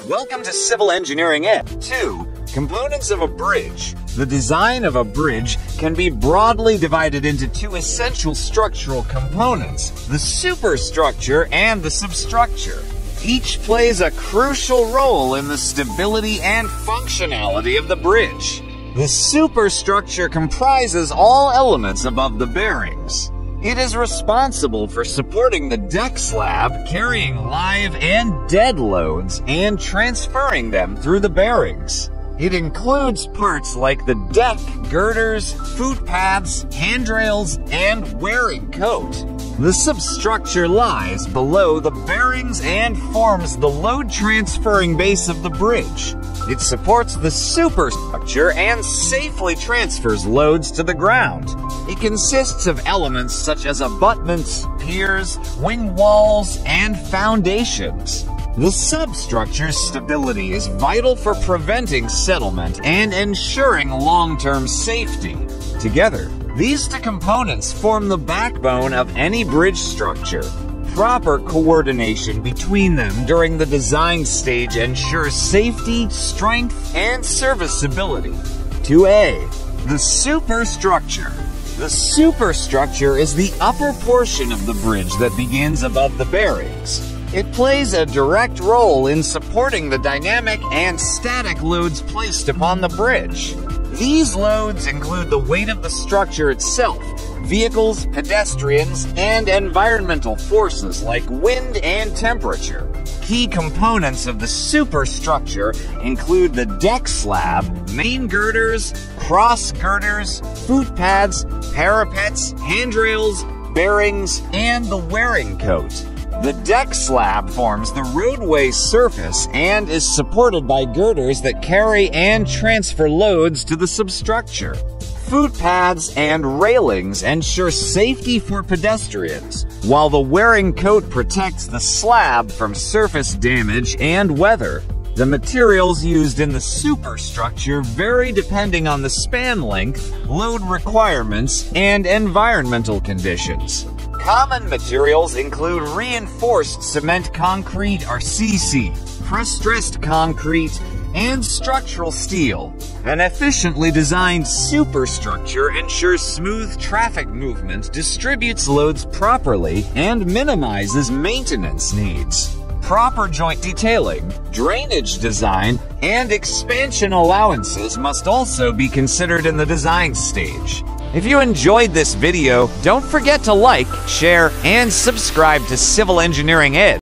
Welcome to Civil Engineering Ed. 2. Components of a bridge. The design of a bridge can be broadly divided into two essential structural components, the superstructure and the substructure. Each plays a crucial role in the stability and functionality of the bridge. The superstructure comprises all elements above the bearings. It is responsible for supporting the deck slab, carrying live and dead loads, and transferring them through the bearings. It includes parts like the deck, girders, footpaths, handrails, and wearing coat. The substructure lies below the bearings and forms the load-transferring base of the bridge. It supports the superstructure and safely transfers loads to the ground. It consists of elements such as abutments, piers, wing walls, and foundations. The substructure's stability is vital for preventing settlement and ensuring long-term safety. Together, these two components form the backbone of any bridge structure. Proper coordination between them during the design stage ensures safety, strength, and serviceability. 2A. The superstructure. The superstructure is the upper portion of the bridge that begins above the bearings. It plays a direct role in supporting the dynamic and static loads placed upon the bridge. These loads include the weight of the structure itself, vehicles, pedestrians, and environmental forces like wind and temperature. Key components of the superstructure include the deck slab, main girders, cross girders, footpaths, parapets, handrails, bearings, and the wearing coat. The deck slab forms the roadway surface and is supported by girders that carry and transfer loads to the substructure. Footpaths and railings ensure safety for pedestrians, while the wearing coat protects the slab from surface damage and weather. The materials used in the superstructure vary depending on the span length, load requirements, and environmental conditions. Common materials include reinforced cement concrete (RCC), pre-stressed concrete, and structural steel. An efficiently designed superstructure ensures smooth traffic movement, distributes loads properly, and minimizes maintenance needs. Proper joint detailing, drainage design, and expansion allowances must also be considered in the design stage. If you enjoyed this video, don't forget to like, share, and subscribe to Civil Engineering Ed.